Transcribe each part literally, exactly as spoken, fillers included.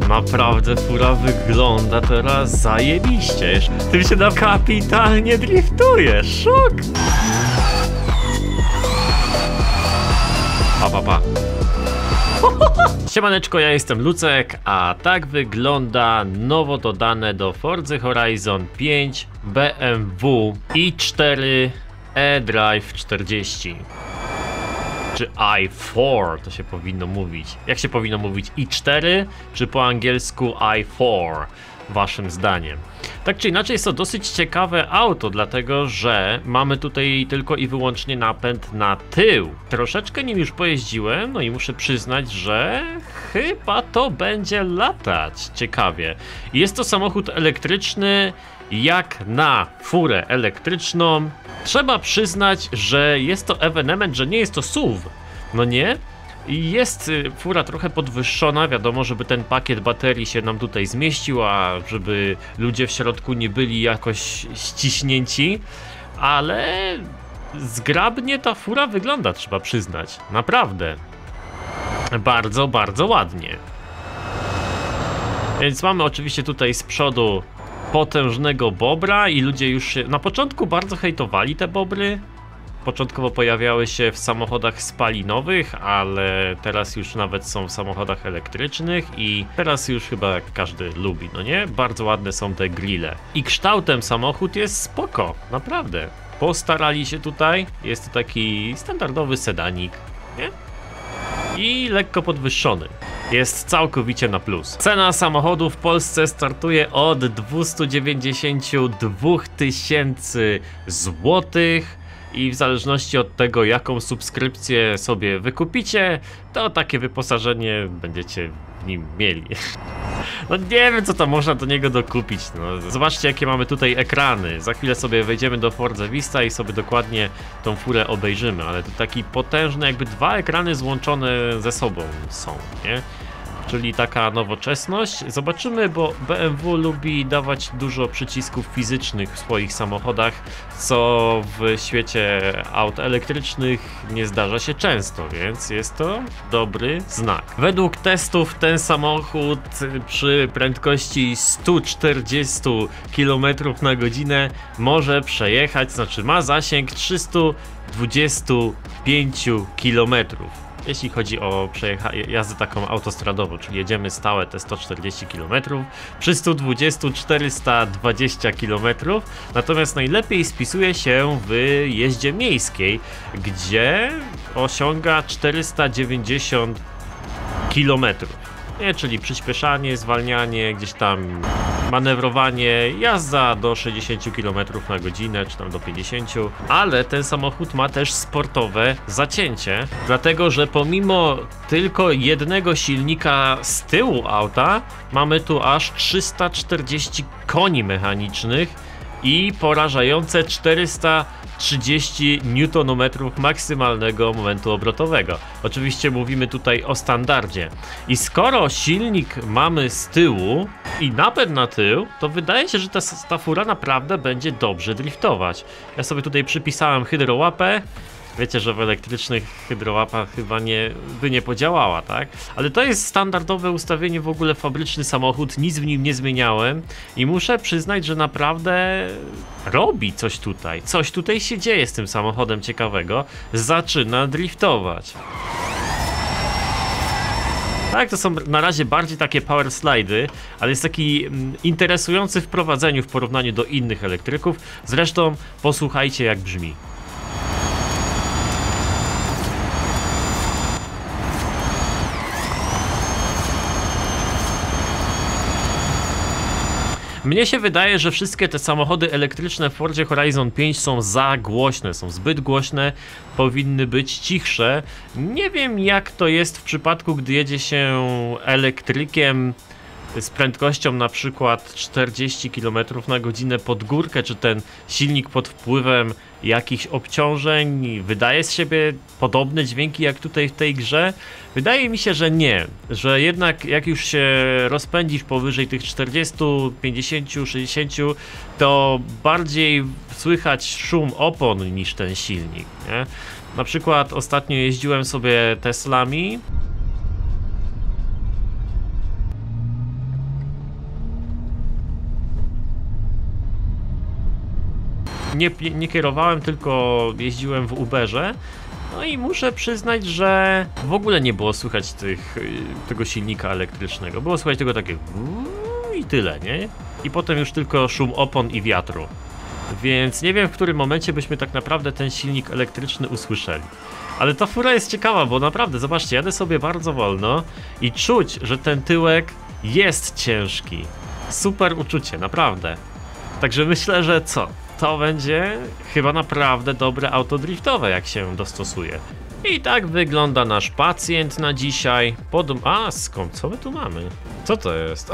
Naprawdę fura wygląda teraz zajebiście. Tym się na kapitalnie driftuje. Szok! Pa, pa, pa. Siemaneczko, ja jestem Lucek, a tak wygląda nowo dodane do Forza Horizon pięć B M W i cztery eDrive czterdzieści. Czy i cztery to się powinno mówić. Jak się powinno mówić? i cztery czy po angielsku i cztery? Waszym zdaniem. Tak czy inaczej jest to dosyć ciekawe auto, dlatego że mamy tutaj tylko i wyłącznie napęd na tył. Troszeczkę nim już pojeździłem, no i muszę przyznać, że chyba to będzie latać ciekawie. Jest to samochód elektryczny. Jak na furę elektryczną, trzeba przyznać, że jest to ewenement, że nie jest to S U V, no nie? I jest fura trochę podwyższona, wiadomo, żeby ten pakiet baterii się nam tutaj zmieścił, a żeby ludzie w środku nie byli jakoś ściśnięci, ale zgrabnie ta fura wygląda, trzeba przyznać, naprawdę. Bardzo, bardzo ładnie. Więc mamy oczywiście tutaj z przodu potężnego bobra i ludzie już się na początku bardzo hejtowali te bobry. Początkowo pojawiały się w samochodach spalinowych, ale teraz już nawet są w samochodach elektrycznych i teraz już chyba każdy lubi, no nie? Bardzo ładne są te grille. I kształtem samochód jest spoko, naprawdę. Postarali się tutaj, jest to taki standardowy sedanik, nie? I lekko podwyższony. Jest całkowicie na plus. Cena samochodu w Polsce startuje od dwieście dziewięćdziesiąt dwa tysięcy złotych. I w zależności od tego, jaką subskrypcję sobie wykupicie, to takie wyposażenie będziecie w nim mieli. No nie wiem, co tam można do niego dokupić. No, zobaczcie, jakie mamy tutaj ekrany. Za chwilę sobie wejdziemy do Forza Vista i sobie dokładnie tą furę obejrzymy. Ale to taki potężny, jakby dwa ekrany złączone ze sobą są, nie? Czyli taka nowoczesność. Zobaczymy, bo B M W lubi dawać dużo przycisków fizycznych w swoich samochodach, co w świecie aut elektrycznych nie zdarza się często, więc jest to dobry znak. Według testów ten samochód przy prędkości sto czterdzieści kilometrów na godzinę może przejechać, znaczy ma zasięg trzysta dwadzieścia pięć kilometrów. Jeśli chodzi o jazdę taką autostradową, czyli jedziemy stałe te sto czterdzieści kilometrów przy stu dwudziestu czterysta dwadzieścia kilometrów, natomiast najlepiej spisuje się w jeździe miejskiej, gdzie osiąga czterysta dziewięćdziesiąt kilometrów. Nie, czyli przyspieszanie, zwalnianie, gdzieś tam manewrowanie, jazda do sześćdziesięciu kilometrów na godzinę, czy tam do pięćdziesięciu, ale ten samochód ma też sportowe zacięcie, dlatego że pomimo tylko jednego silnika z tyłu auta, mamy tu aż trzysta czterdzieści koni mechanicznych i porażające czterysta trzydzieści niutonometrów maksymalnego momentu obrotowego. Oczywiście mówimy tutaj o standardzie. I skoro silnik mamy z tyłu i napęd na tył, to wydaje się, że ta, ta fura naprawdę będzie dobrze driftować. Ja sobie tutaj przypisałem hydrołapę. Wiecie, że w elektrycznych hydrołapa chyba nie, by nie podziałała, tak? Ale to jest standardowe ustawienie, w ogóle fabryczny samochód, nic w nim nie zmieniałem i muszę przyznać, że naprawdę robi coś tutaj. Coś tutaj się dzieje z tym samochodem ciekawego. Zaczyna driftować. Tak, to są na razie bardziej takie power slide'y, ale jest taki mm, interesujący w prowadzeniu w porównaniu do innych elektryków. Zresztą posłuchajcie, jak brzmi. Mnie się wydaje, że wszystkie te samochody elektryczne w Forzie Horizon pięć są za głośne, są zbyt głośne, powinny być cichsze. Nie wiem, jak to jest w przypadku, gdy jedzie się elektrykiem z prędkością na przykład czterdzieści kilometrów na godzinę pod górkę, czy ten silnik pod wpływem jakichś obciążeń wydaje z siebie podobne dźwięki jak tutaj w tej grze? Wydaje mi się, że nie, że jednak jak już się rozpędzisz powyżej tych czterdziestu, pięćdziesięciu, sześćdziesięciu, to bardziej słychać szum opon niż ten silnik, nie? Na przykład ostatnio jeździłem sobie Teslami nie, nie kierowałem, tylko jeździłem w Uberze. No i muszę przyznać, że w ogóle nie było słychać tych, tego silnika elektrycznego. Było słychać tylko takie i tyle, nie? I potem już tylko szum opon i wiatru. Więc nie wiem, w którym momencie byśmy tak naprawdę ten silnik elektryczny usłyszeli. Ale ta fura jest ciekawa, bo naprawdę, zobaczcie, jadę sobie bardzo wolno i czuć, że ten tyłek jest ciężki. Super uczucie, naprawdę. Także myślę, że co? To będzie chyba naprawdę dobre auto driftowe, jak się dostosuje. I tak wygląda nasz pacjent na dzisiaj. Podum... A, skąd? Co my tu mamy? Co to jest?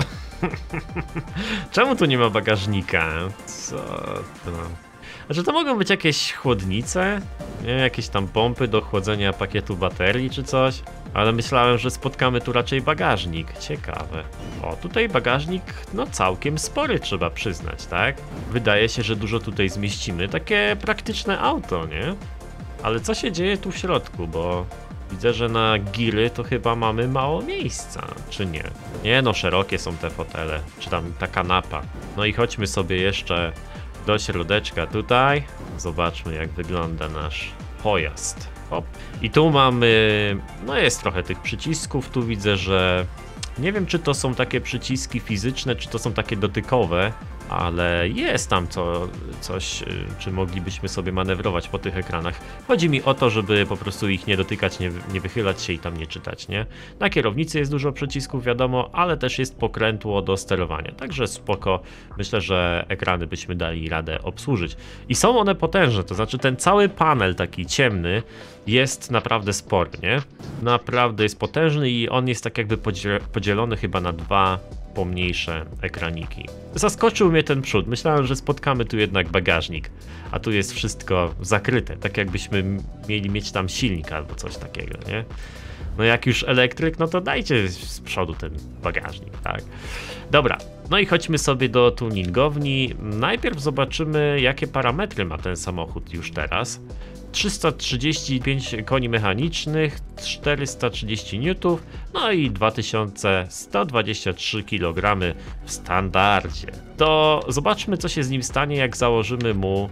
Czemu tu nie ma bagażnika? Co to? Znaczy to mogą być jakieś chłodnice? Nie, jakieś tam pompy do chłodzenia pakietu baterii czy coś? Ale myślałem, że spotkamy tu raczej bagażnik. Ciekawe. O, tutaj bagażnik, no całkiem spory, trzeba przyznać, tak? Wydaje się, że dużo tutaj zmieścimy. Takie praktyczne auto, nie? Ale co się dzieje tu w środku, bo widzę, że na giry to chyba mamy mało miejsca, czy nie? Nie no, szerokie są te fotele, czy tam ta kanapa. No i chodźmy sobie jeszcze do środeczka tutaj. Zobaczmy, jak wygląda nasz pojazd. Hop. I tu mamy, no jest trochę tych przycisków, tu widzę, że nie wiem, czy to są takie przyciski fizyczne, czy to są takie dotykowe, ale jest tam co, coś, czy moglibyśmy sobie manewrować po tych ekranach. Chodzi mi o to, żeby po prostu ich nie dotykać, nie, nie wychylać się i tam nie czytać, nie? Na kierownicy jest dużo przycisków, wiadomo, ale też jest pokrętło do sterowania, także spoko. Myślę, że ekrany byśmy dali radę obsłużyć. I są one potężne, to znaczy ten cały panel taki ciemny jest naprawdę spory, nie? Naprawdę jest potężny i on jest tak jakby podzielony chyba na dwa pomniejsze ekraniki. Zaskoczył mnie ten przód, myślałem, że spotkamy tu jednak bagażnik, a tu jest wszystko zakryte, tak jakbyśmy mieli mieć tam silnik albo coś takiego, nie? No jak już elektryk, no to dajcie z przodu ten bagażnik, tak? Dobra, no i chodźmy sobie do tuningowni. Najpierw zobaczymy, jakie parametry ma ten samochód już teraz. trzysta trzydzieści pięć koni mechanicznych, czterysta trzydzieści niutów, no i dwa tysiące sto dwadzieścia trzy kilogramy w standardzie. To zobaczmy, co się z nim stanie, jak założymy mu...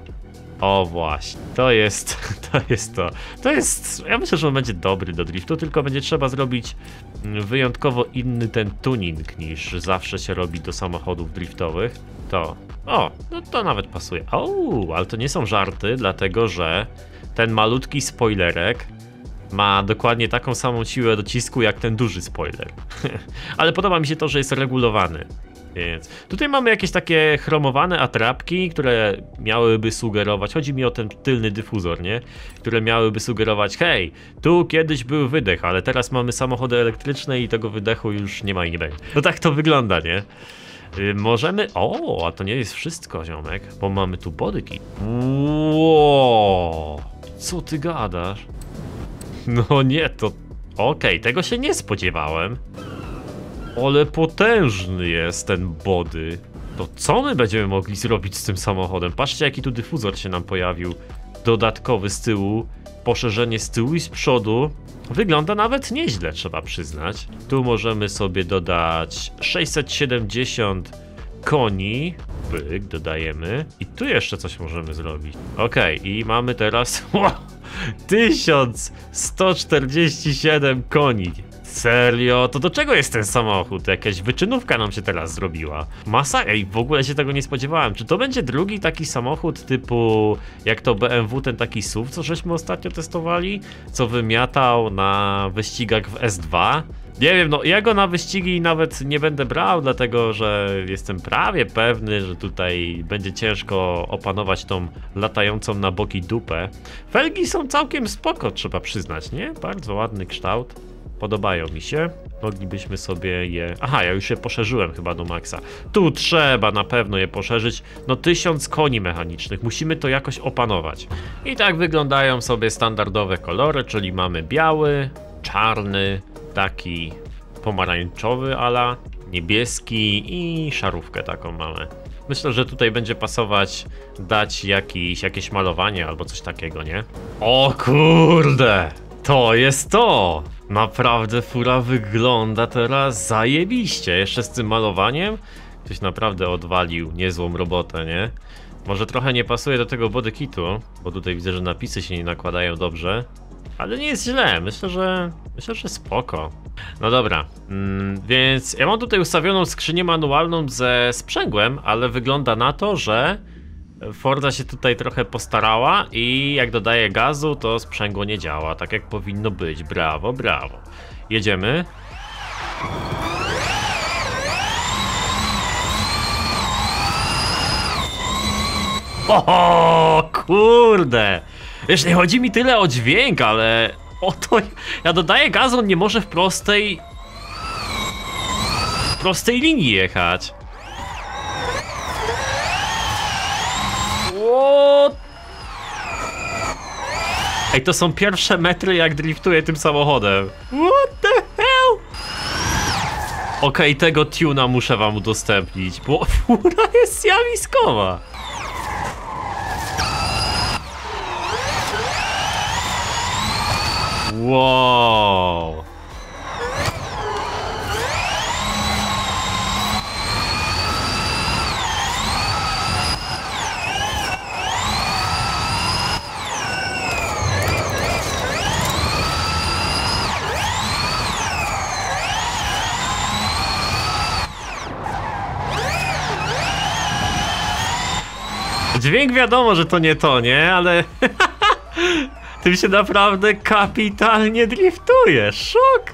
O właśnie, to jest to. Jest to. To jest, ja myślę, że on będzie dobry do driftu, tylko będzie trzeba zrobić wyjątkowo inny ten tuning, niż zawsze się robi do samochodów driftowych. To, o, no to nawet pasuje. O, ale to nie są żarty, dlatego że ten malutki spoilerek ma dokładnie taką samą siłę docisku jak ten duży spoiler. Ale podoba mi się to, że jest regulowany. Więc tutaj mamy jakieś takie chromowane atrapki, które miałyby sugerować, chodzi mi o ten tylny dyfuzor, nie? Które miałyby sugerować, hej, tu kiedyś był wydech, ale teraz mamy samochody elektryczne i tego wydechu już nie ma i nie będzie. No tak to wygląda, nie? Yy, możemy... O, a to nie jest wszystko, ziomek, bo mamy tu bodykit. Wow, co ty gadasz? No nie, to... Okej, okay, tego się nie spodziewałem. Ale potężny jest ten body. To co my będziemy mogli zrobić z tym samochodem? Patrzcie, jaki tu dyfuzor się nam pojawił. Dodatkowy z tyłu, poszerzenie z tyłu i z przodu. Wygląda nawet nieźle, trzeba przyznać. Tu możemy sobie dodać sześćset siedemdziesiąt koni. Byk, dodajemy. I tu jeszcze coś możemy zrobić. Okej, okay, i mamy teraz tysiąc sto czterdzieści siedem koni. Serio? To do czego jest ten samochód? Jakaś wyczynówka nam się teraz zrobiła. Masa? Ej, w ogóle się tego nie spodziewałem. Czy to będzie drugi taki samochód typu jak to B M W, ten taki S U V, co żeśmy ostatnio testowali? Co wymiatał na wyścigach w S dwa? Nie wiem, no ja go na wyścigi nawet nie będę brał, dlatego że jestem prawie pewny, że tutaj będzie ciężko opanować tą latającą na boki dupę. Felgi są całkiem spoko, trzeba przyznać, nie? Bardzo ładny kształt. Podobają mi się. Moglibyśmy sobie je... Aha, ja już je poszerzyłem chyba do maksa. Tu trzeba na pewno je poszerzyć. No tysiąc koni mechanicznych. Musimy to jakoś opanować. I tak wyglądają sobie standardowe kolory, czyli mamy biały, czarny, taki pomarańczowy ala, niebieski i szarówkę taką mamy. Myślę, że tutaj będzie pasować dać jakiś, jakieś malowanie albo coś takiego, nie? O kurde! To jest to! Naprawdę fura wygląda teraz zajebiście. Jeszcze z tym malowaniem ktoś naprawdę odwalił niezłą robotę, nie? Może trochę nie pasuje do tego bodykitu, bo tutaj widzę, że napisy się nie nakładają dobrze. Ale nie jest źle, myślę, że myślę, że spoko. No dobra, mm, więc ja mam tutaj ustawioną skrzynię manualną ze sprzęgłem, ale wygląda na to, że Forza się tutaj trochę postarała i jak dodaje gazu, to sprzęgło nie działa, tak jak powinno być. Brawo, brawo. Jedziemy. O kurde! Wiesz, nie chodzi mi tyle o dźwięk, ale o to ja dodaję gazu, on nie może w prostej w prostej linii jechać. What? Ej, to są pierwsze metry, jak driftuję tym samochodem. What the hell? Okej, okay, tego tuna muszę wam udostępnić, bo fura jest zjawiskowa. Wow. Dźwięk wiadomo, że to nie to, nie? Ale tym się naprawdę kapitalnie driftuje. Szok!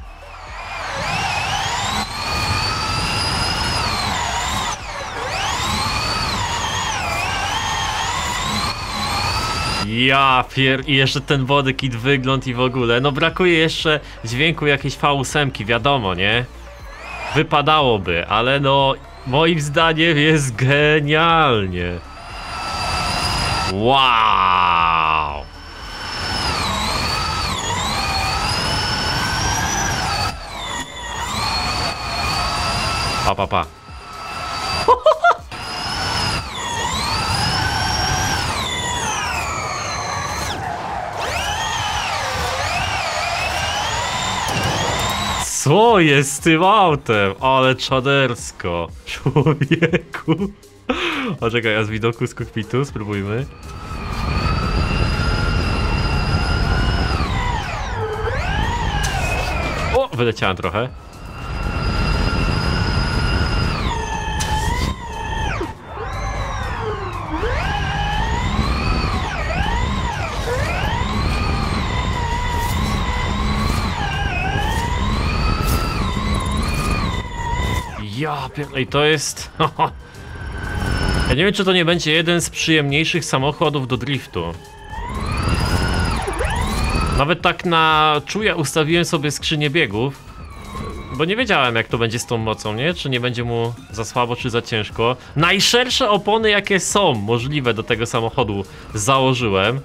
Ja pier... I jeszcze ten bodykit, wygląd i w ogóle. No brakuje jeszcze dźwięku jakiejś V osiem, wiadomo, nie? Wypadałoby, ale no moim zdaniem jest genialnie. Wow! Pa, pa, pa. Co jest z tym autem? Ale czadersko. Człowieku. O, czekaj, a z widoku z kokpitu spróbujmy. O, wyleciałem trochę. Ja pierdolę, i to jest... Ja nie wiem, czy to nie będzie jeden z przyjemniejszych samochodów do driftu. Nawet tak na czuja ustawiłem sobie skrzynię biegów, bo nie wiedziałem, jak to będzie z tą mocą, nie? Czy nie będzie mu za słabo, czy za ciężko. Najszersze opony, jakie są możliwe do tego samochodu, założyłem.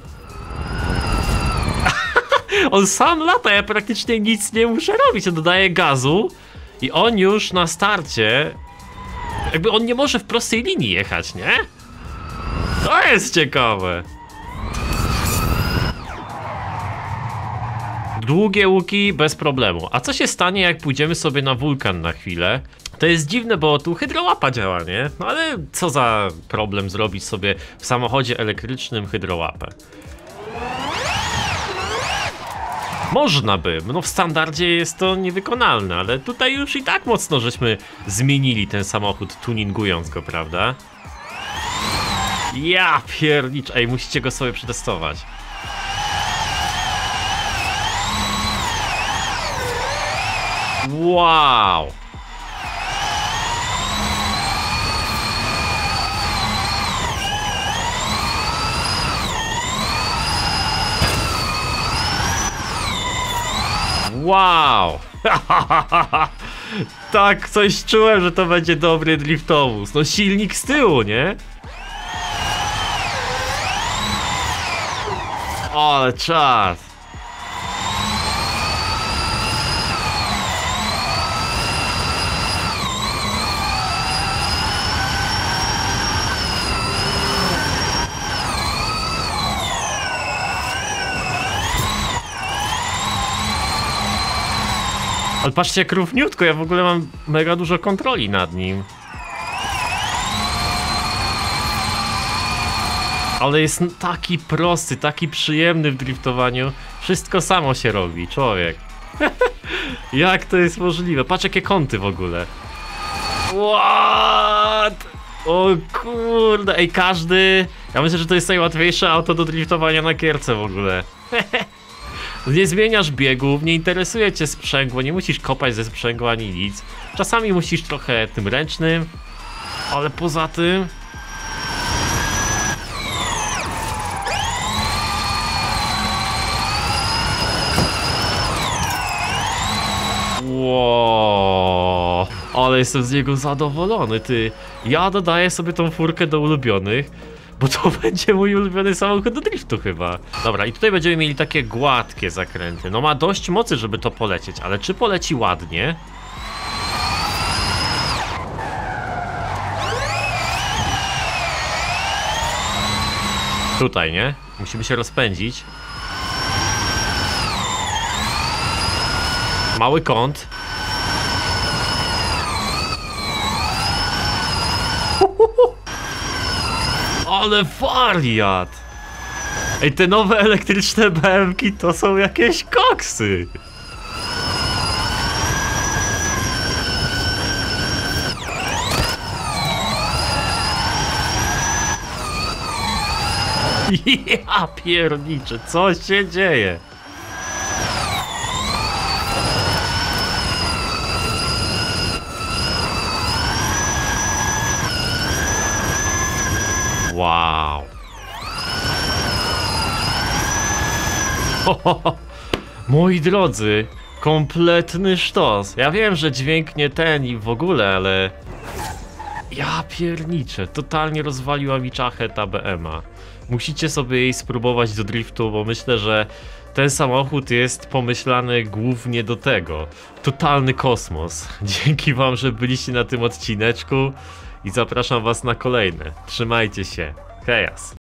On sam lata, ja praktycznie nic nie muszę robić. On dodaje gazu i on już na starcie... Jakby on nie może w prostej linii jechać, nie? To jest ciekawe. Długie łuki bez problemu. A co się stanie, jak pójdziemy sobie na wulkan na chwilę? To jest dziwne, bo tu hydrołapa działa, nie? No ale co za problem zrobić sobie w samochodzie elektrycznym hydrołapę? Można by, no w standardzie jest to niewykonalne, ale tutaj już i tak mocno żeśmy zmienili ten samochód, tuningując go, prawda? Ja piernicz, ej, musicie go sobie przetestować. Wow! Wow! Tak, coś czułem, że to będzie dobry driftowóz. No silnik z tyłu, nie? Ale czas! Ale patrzcie, jak równiutko, ja w ogóle mam mega dużo kontroli nad nim. Ale jest taki prosty, taki przyjemny w driftowaniu. Wszystko samo się robi, człowiek. Jak to jest możliwe? Patrz jakie kąty w ogóle. What? O kurde, ej każdy... Ja myślę, że to jest najłatwiejsze auto do driftowania na gierce w ogóle. Nie zmieniasz biegów, nie interesuje cię sprzęgło, nie musisz kopać ze sprzęgła ani nic. Czasami musisz trochę tym ręcznym, ale poza tym... Wow, ale jestem z niego zadowolony, ty. Ja dodaję sobie tą furkę do ulubionych, bo to będzie mój ulubiony samochód do driftu chyba. Dobra, i tutaj będziemy mieli takie gładkie zakręty. No ma dość mocy, żeby to polecieć, ale czy poleci ładnie? Tutaj, nie? Musimy się rozpędzić. Mały kąt. Ale wariat! Ej, te nowe elektryczne B M ki to są jakieś koksy! Ja pierniczę, co się dzieje? Wow. Ho, ho, ho. Moi drodzy, kompletny sztos. Ja wiem, że dźwięk nie ten i w ogóle, ale... Ja pierniczę, totalnie rozwaliła mi czachę ta B M a. Musicie sobie jej spróbować do driftu, bo myślę, że ten samochód jest pomyślany głównie do tego. Totalny kosmos. Dzięki wam, że byliście na tym odcineczku i zapraszam was na kolejne. Trzymajcie się. Chaos.